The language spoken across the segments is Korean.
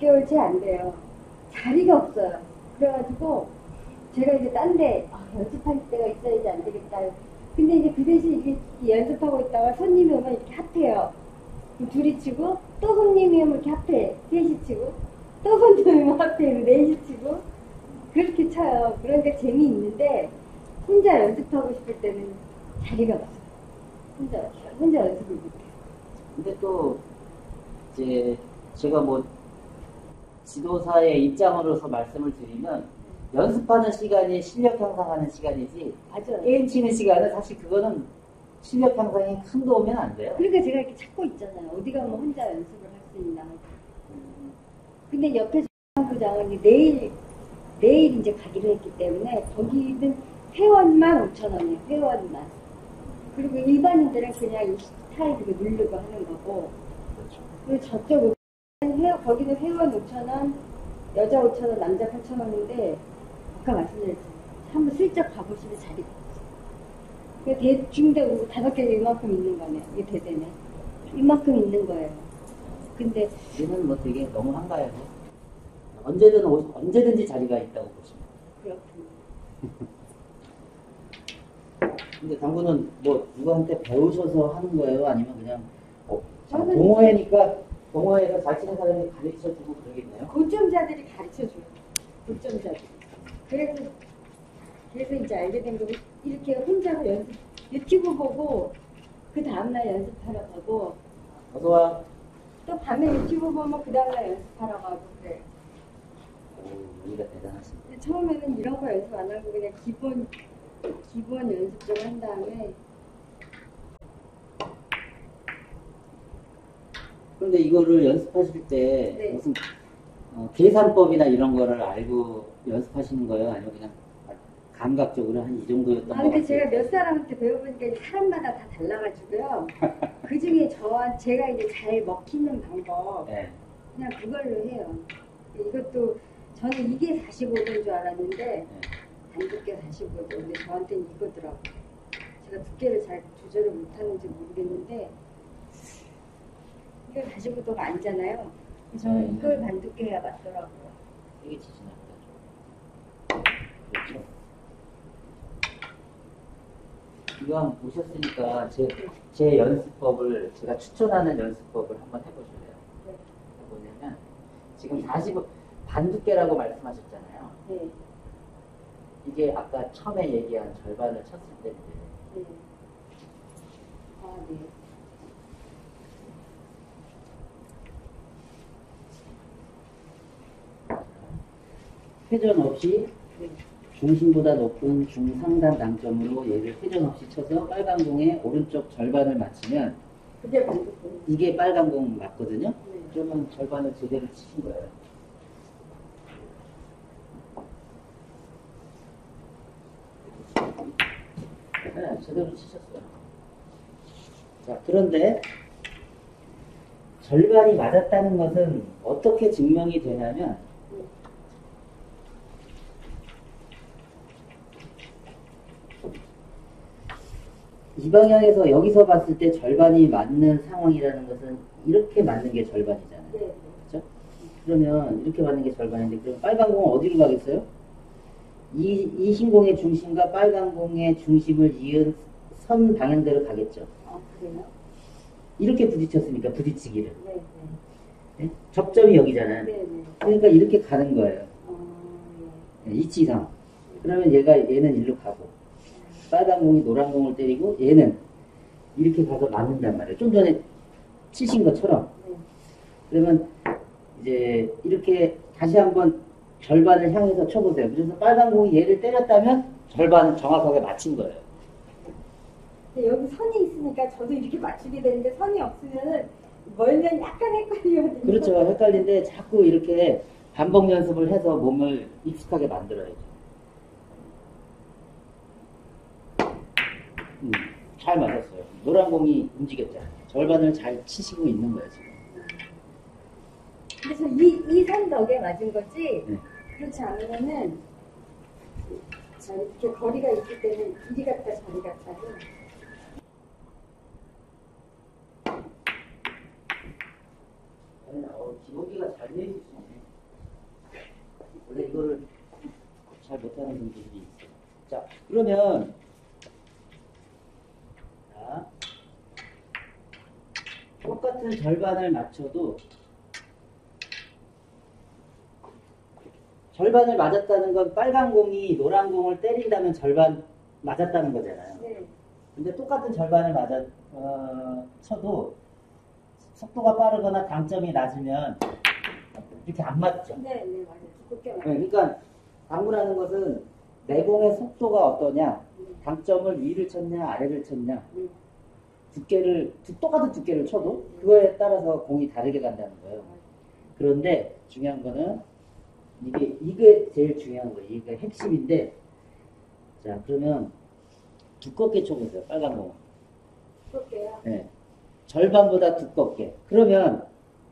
6개월 채 안 돼요. 자리가 없어요. 그래가지고 제가 이제 딴 데 연습할 때가 있어야지 안 되겠다. 근데 이제 그 대신 이렇게 연습하고 있다가 손님이 오면 이렇게 합해요. 둘이 치고 또 손님이 오면 이렇게 합해. 셋이 치고 또 손님이 오면 합해. 넷이 치고 그렇게 쳐요. 그러니까 재미있는데 혼자 연습하고 싶을 때는 자리가 없어요. 혼자 연습을 못해요. 근데 또 이제 제가 뭐 지도사의 입장으로서 말씀을 드리면 연습하는 시간이 실력 향상하는 시간이지 맞아요. 게임 치는 시간은 사실 그거는 실력 향상에 큰 도움은 안 돼요. 그러니까 제가 이렇게 찾고 있잖아요. 어디 가면 혼자 연습을 할 수 있나. 근데 옆에 부장은 내일 이제 가기로 했기 때문에 거기는 회원만 5,000원이에요. 회원만. 그리고 일반인들은 그냥 이 타입으로 누르고 하는 거고. 그렇죠. 그리고 저쪽은 거기는 회원 5,000원, 여자 5,000원, 남자 8,000원인데 아까 말씀드렸잖아요. 한번 슬쩍 가보시면 자리가 없어요. 대충 되고 5개가 이만큼 있는 거네. 이게 대대네. 이만큼 있는 거예요. 근데 우리는 뭐 되게 너무 한가해요. 언제든지 자리가 있다고 보시면. 그렇군요. 근데 당구는 뭐 누구한테 배우셔서 하는 거예요? 아니면 그냥 저는 동호회니까 동호회에서 잘 치는 사람이 가르쳐주고 그러겠네요? 고점자들이 가르쳐줘요. 고점자들이. 그래서 이제 알게 된 거고, 이렇게 혼자서 유튜브 보고, 그 다음날 연습하러 가고, 어서와. 또 밤에 유튜브 보면 그 다음날 연습하러 가고, 그래요. 오, 우리가 대단하십니다. 처음에는 이런 거 연습 안 하고, 그냥 기본 연습 좀 한 다음에. 그런데 이거를 연습하실 때 네. 무슨 계산법이나 이런 거를 알고 연습하시는 거예요? 아니면 그냥 감각적으로 한 이 정도였던 것 같아요? 근데 제가 몇 사람한테 배워보니까 사람마다 다 달라가지고요. 그 중에 제가 이제 잘 먹히는 방법, 네. 그냥 그걸로 해요. 이것도 저는 이게 45도인 줄 알았는데, 네. 반두께 45도. 근데 저한테는 이거더라고요. 제가 두께를 잘 조절을 못하는지 모르겠는데, 이게 45도가 아니잖아요. 저는 이걸 반두께 해야 맞더라고요. 되게 지진합니다. 그렇죠. 이왕 오셨으니까 제 연습법을, 제가 추천하는 연습법을 한번 해보실래요? 네. 뭐냐면, 지금 45, 반두께라고 말씀하셨잖아요. 네. 이게 아까 처음에 얘기한 절반을 쳤을 때인데, 네. 아, 네. 회전 없이 중심보다 높은 중상단 당점으로 얘를 회전 없이 쳐서 빨간 공의 오른쪽 절반을 맞추면 그게 반두께. 이게 빨간 공 맞거든요? 네. 그러면 절반을 제대로 치신 거예요. 네, 제대로 치셨어요. 자, 그런데 절반이 맞았다는 것은 어떻게 증명이 되냐면 이 방향에서 여기서 봤을 때 절반이 맞는 상황이라는 것은 이렇게 맞는 게 절반이잖아요. 네. 그렇죠? 그러면 이렇게 맞는 게 절반인데 그럼 빨간 공은 어디로 가겠어요? 이 흰공의 중심과 빨간 공의 중심을 이은 선 방향대로 가겠죠. 아, 그래요? 이렇게 부딪혔으니까 부딪히기를. 네. 네? 접점이 여기잖아요. 네. 네. 그러니까 이렇게 가는 거예요. 네. 이치상. 그러면 얘는 일로 가고 빨간 공이 노란 공을 때리고 얘는 이렇게 가서 맞는단 말이에요. 좀 전에 치신 것처럼. 네. 그러면 이제 이렇게 다시 한번 절반을 향해서 쳐보세요. 그래서 빨간 공이 얘를 때렸다면 절반을 정확하게 맞힌 거예요. 근데 여기 선이 있으니까 저도 이렇게 맞추게 되는데 선이 없으면은 멀면 약간 헷갈려요. 그렇죠. 헷갈리는데 자꾸 이렇게 반복 연습을 해서 몸을 익숙하게 만들어야죠. 잘 맞았어요. 노란 공이 움직였잖아요. 절반을 잘 치시고 있는 거예요, 지금. 그래서 이 선 덕에 맞은 거지. 네. 그렇지 않으면은 자, 이렇게 거리가 있기 때문에 이리 갔다 저리 갔다 해. 기본기가 잘 돼 있을 수 있네요. 원래 이거를 잘 못하는 분들이 있어요. 자, 그러면 자, 똑같은 절반을 맞춰도 절반을 맞았다는 건 빨간 공이 노란 공을 때린다면 절반 맞았다는 거잖아요. 네. 근데 똑같은 절반을 쳐도 속도가 빠르거나 당점이 낮으면 이렇게 안 맞죠. 네, 네, 맞아요. 두껍게 네, 맞아요. 그러니까 당구라는 것은 내공의 속도가 어떠냐, 당점을 위를 쳤냐 아래를 쳤냐, 네. 똑같은 두께를 쳐도 그거에 따라서 공이 다르게 간다는 거예요. 그런데 중요한 거는 이게 제일 중요한 거예요. 이게 핵심인데, 자, 그러면 두껍게 쳐보세요. 빨간 공. 두껍게요? 네. 절반보다 두껍게. 그러면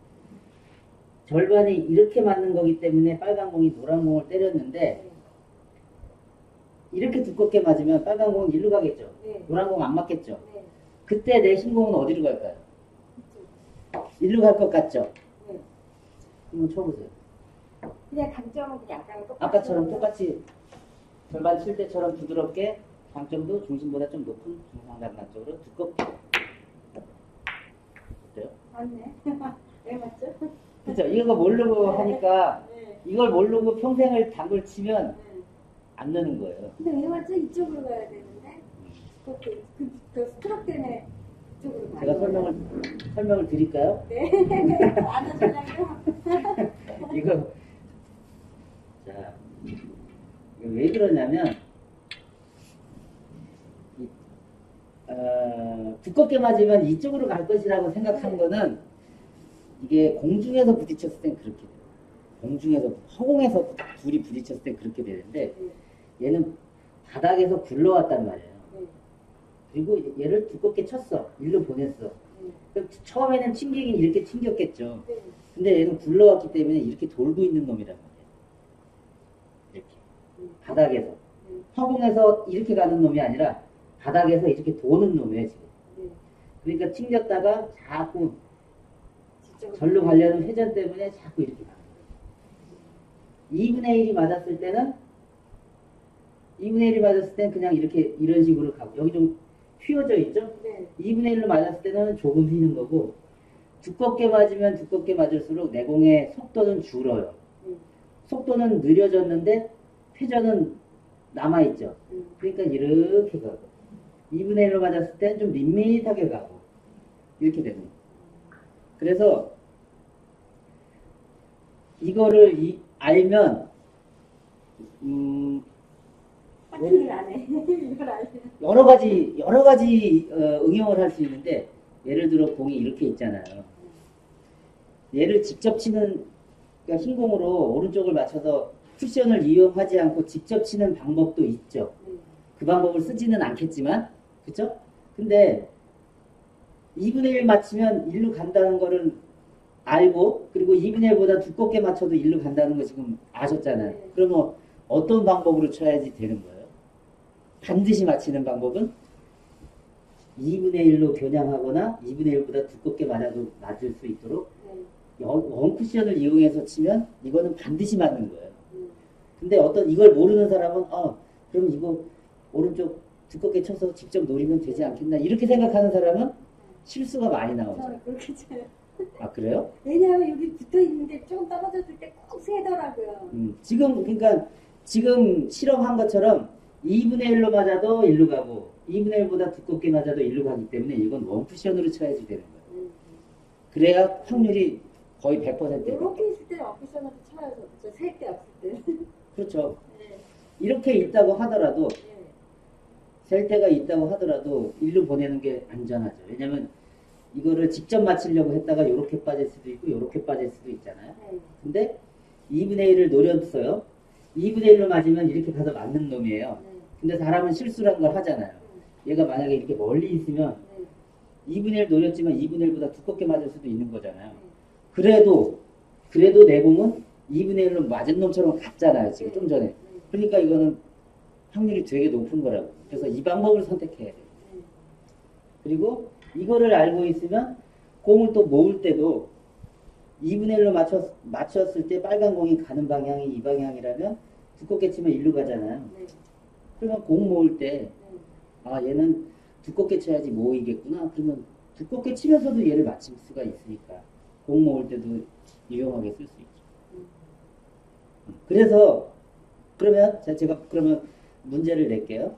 절반이 이렇게 맞는 거기 때문에 빨간 공이 노란 공을 때렸는데, 네. 이렇게 두껍게 맞으면 빨간 공은 일로 가겠죠. 네. 노란 공 안 맞겠죠. 네. 그때 내 흰 공은 어디로 갈까요? 일로 갈 것 같죠? 네. 한번 쳐보세요. 그냥 강점은 그냥 아까처럼 똑같이 절반 칠 때처럼 부드럽게 당점도 중심보다 좀 높은 중상단간쪽으로 두껍게. 어때요? 맞네. 왜 맞죠? 그죠? 이거 모르고 하니까 네. 이걸 모르고 평생을 당구를 치면 네. 안 느는 거예요. 근데 왜 맞죠? 이쪽으로 가야 되는데 두껍게 그 스트로크 때문에 이쪽으로 가야 제가 설명을 드릴까요? 네. 안 하시냐고요? 이거 자, 이거 왜 그러냐면 두껍게 맞으면 이쪽으로 갈 것이라고 생각한 거는 이게 공중에서 부딪혔을 땐 그렇게 돼요. 공중에서 허공에서 둘이 부딪혔을 땐 그렇게 되는데 얘는 바닥에서 굴러왔단 말이에요. 그리고 얘를 두껍게 쳤어. 일로 보냈어. 그럼 처음에는 튕기긴 이렇게 튕겼겠죠. 근데 얘는 굴러왔기 때문에 이렇게 돌고 있는 놈이란 말이에요. 이렇게. 바닥에서. 허공에서 이렇게 가는 놈이 아니라 바닥에서 이렇게 도는 놈이에요, 지금. 그러니까 튕겼다가 자꾸 절로 가려는 회전 때문에 자꾸 이렇게 가는 거예요. 2분의 1이 맞았을 때는 2분의 1이 맞았을 때는 그냥 이렇게 이런 식으로 가고 여기 좀 휘어져 있죠? 네. 2분의 1로 맞았을 때는 조금 휘는 거고 두껍게 맞으면 두껍게 맞을수록 내공의 속도는 줄어요. 속도는 느려졌는데 회전은 남아있죠. 그러니까 이렇게 가고 2분의 1로 맞았을 때는 좀 밋밋하게 가고 이렇게 되는 거예요. 그래서 이거를 알면 파티를 안 해. 이걸 알면. 여러 가지 응용을 할 수 있는데 예를 들어 공이 이렇게 있잖아요. 얘를 직접 치는 그러니까 흰 공으로 오른쪽을 맞춰서 쿠션을 이용하지 않고 직접 치는 방법도 있죠. 그 방법을 쓰지는 않겠지만 그쵸? 근데 2분의 1 맞추면 1로 간다는 거를 알고 그리고 2분의 1보다 두껍게 맞춰도 1로 간다는 거 지금 아셨잖아요. 그러면 어떤 방법으로 쳐야지 되는 거예요? 반드시 맞히는 방법은 2분의 1로 겨냥하거나 2분의 1보다 두껍게 맞을 수 있도록 원 쿠션을 이용해서 치면 이거는 반드시 맞는 거예요. 근데 이걸 모르는 사람은 그럼 이거 오른쪽 두껍게 쳐서 직접 노리면 되지 않겠나 이렇게 생각하는 사람은 실수가 많이 나오죠. 저는 그렇게 쳐요. 아 그래요? 왜냐하면 여기 붙어 있는데 조금 떨어졌을 때 꼭 세더라고요. 지금 실험한 것처럼 2분의 1로 맞아도 1로 가고 2분의 1보다 두껍게 맞아도 1로 가기 때문에 이건 원 쿠션으로 쳐야지 되는 거예요. 그래야 확률이 거의 100%예요. 이렇게 있을 때는 어쿠션으로 쳐야죠. 셀 때 없을 때. 그렇죠. 네. 이렇게 있다고 하더라도 네. 셀 때가 있다고 하더라도 일로 보내는 게 안전하죠. 왜냐면 이거를 직접 맞추려고 했다가 이렇게 빠질 수도 있고 이렇게 빠질 수도 있잖아요. 네. 근데 2분의 1을 노렸어요. 2분의 1로 맞으면 이렇게 가서 맞는 놈이에요. 네. 근데 사람은 실수란 걸 하잖아요. 얘가 만약에 이렇게 멀리 있으면 네. 2분의 1 노렸지만 2분의 1보다 두껍게 맞을 수도 있는 거잖아요. 그래도 내 공은 2분의 1로 맞은 놈처럼 갔잖아요. 지금 좀 전에. 그러니까 이거는 확률이 되게 높은 거라고. 그래서 이 방법을 선택해야 돼요. 그리고 이거를 알고 있으면 공을 또 모을 때도 2분의 1로 맞췄을 때 빨간 공이 가는 방향이 이 방향이라면 두껍게 치면 1로 가잖아요. 네. 그러면 공 모을 때, 네. 아, 얘는 두껍게 쳐야지 모이겠구나. 그러면 두껍게 치면서도 얘를 맞출 수가 있으니까 공 모을 때도 유용하게 쓸 수 있죠. 그래서 그러면 제가 그러면 문제를 낼게요.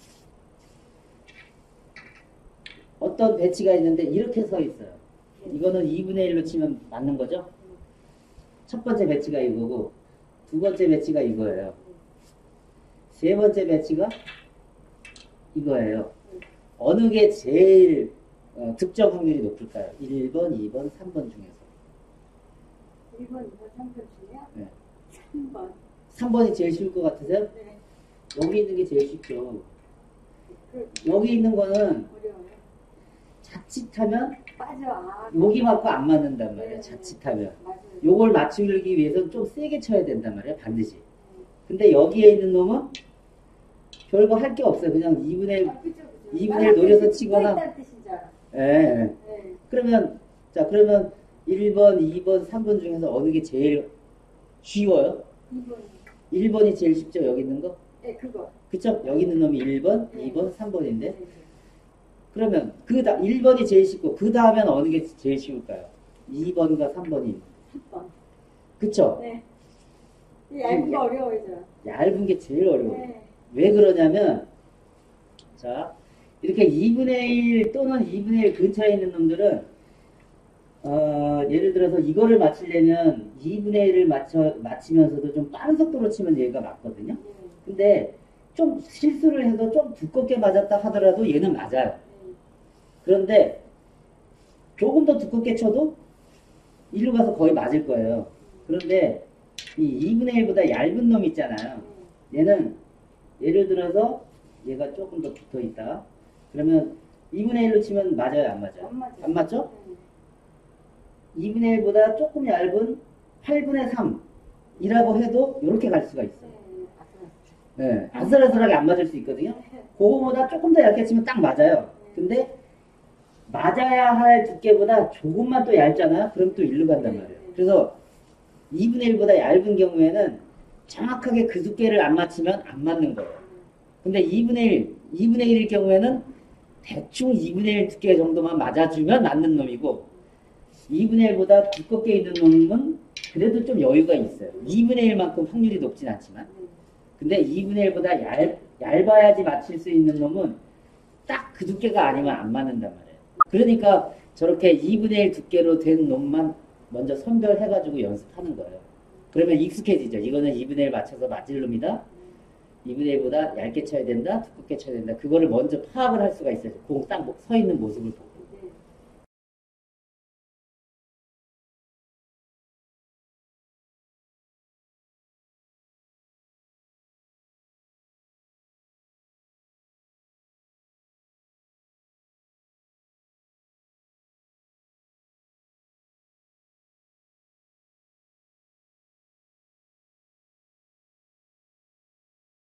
어떤 배치가 있는데 이렇게 서 있어요. 이거는 2분의 1로 치면 맞는 거죠? 첫 번째 배치가 이거고 두 번째 배치가 이거예요. 세 번째 배치가 이거예요. 어느 게 제일 득점 확률이 높을까요? 1번, 2번, 3번 중에서. 1번, 2번, 3번 중에요? 네. 3번. 3번이 제일 쉬울 것 같으세요? 네. 여기 있는 게 제일 쉽죠. 그, 여기 있는 거는 어려워요. 자칫하면 빠져. 아, 여기 맞고 안 맞는단 말이에요. 네. 자칫하면. 맞아요. 요걸 맞추기 위해서는 좀 세게 쳐야 된단 말이에요. 반드시. 근데 여기에 있는 놈은 별거 할 게 없어요. 그냥 2분의 1, 아, 그쵸, 그쵸. 2분의 1 노려서 치거나. 있다는 뜻이죠. 예. 예. 네. 그러면 1번, 2번, 3번 중에서 어느 게 제일 쉬워요? 2번. 1번이 제일 쉽죠? 여기 있는 거? 네, 그거. 그쵸? 여기 있는 놈이 1번, 네. 2번, 3번인데. 네. 그러면 1번이 제일 쉽고 그 다음엔 어느 게 제일 쉬울까요? 2번과 3번이. 3번. 그쵸? 네. 이 얇은 거 어려워요. 얇은 게 제일 어려워요. 네. 왜 그러냐면, 자, 이렇게 2분의 1 또는 2분의 1 근처에 있는 놈들은, 예를 들어서 이거를 맞추려면 2분의 1을 맞추면서도 좀 빠른 속도로 치면 얘가 맞거든요. 네. 근데 좀 실수를 해서 좀 두껍게 맞았다 하더라도 얘는 맞아요. 네. 그런데 조금 더 두껍게 쳐도 이리로 가서 거의 맞을 거예요. 그런데 이 2분의 1보다 얇은 놈 있잖아요. 얘는 예를 들어서 얘가 조금 더 붙어 있다. 그러면 2분의 1로 치면 맞아요, 안 맞아요? 안 맞아요. 안 맞죠? 네. 2분의 1보다 조금 얇은 8분의 3이라고 해도 이렇게 갈 수가 있어요. 네, 아슬아슬하게 안 맞을 수 있거든요. 그거보다 조금 더 얇게 치면 딱 맞아요. 근데 맞아야 할 두께보다 조금만 또 얇잖아요. 그럼 또 일로 간단 말이에요. 그래서 2분의 1보다 얇은 경우에는 정확하게 그 두께를 안 맞추면 안 맞는 거예요. 근데 2분의 1일 경우에는 대충 2분의 1 두께 정도만 맞아주면 맞는 놈이고 2분의 1보다 두껍게 있는 놈은 그래도 좀 여유가 있어요. 2분의 1만큼 확률이 높진 않지만. 근데 2분의 1보다 얇아야지 맞출 수 있는 놈은 딱 그 두께가 아니면 안 맞는단 말이에요. 그러니까 저렇게 2분의 1 두께로 된 놈만 먼저 선별해가지고 연습하는 거예요. 그러면 익숙해지죠. 이거는 2분의 1 맞춰서 맞을 놈이다. 2분의 1보다 얇게 쳐야 된다. 두껍게 쳐야 된다. 그거를 먼저 파악을 할 수가 있어요. 공 딱 서 있는 모습을 보고.